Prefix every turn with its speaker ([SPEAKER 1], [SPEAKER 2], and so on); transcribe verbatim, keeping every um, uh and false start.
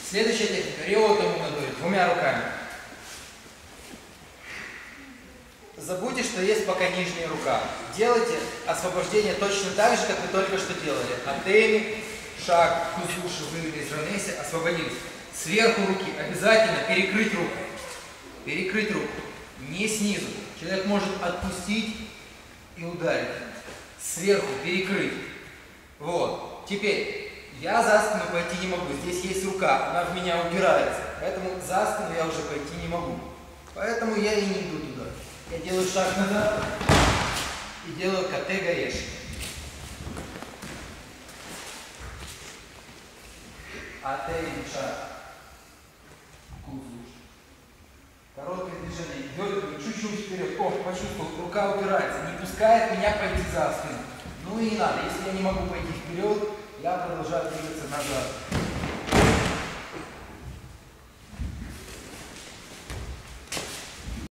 [SPEAKER 1] Следующая техника. Риотому надует двумя руками. Забудьте, что есть пока нижняя рука. Делайте освобождение точно так же, как вы только что делали. Атеми, шаг, кузуши, вывели из равновесия, освободились. Сверху руки обязательно перекрыть руку. Перекрыть руку. Не снизу. Человек может отпустить и ударить. Сверху перекрыть. Вот. Теперь я за спину пойти не могу. Здесь есть рука, она в меня упирается. Поэтому за спину я уже пойти не могу. Поэтому я и не иду туда. Я делаю шаг назад и делаю кате гаеш. Атеми шаг. Кузуш. Короткое движение. Идет чуть-чуть вперед. О, почувствовал, рука упирается. Не пускает меня пойти за спину. Ну и не надо. Если я не могу пойти вперед, я продолжаю двигаться назад.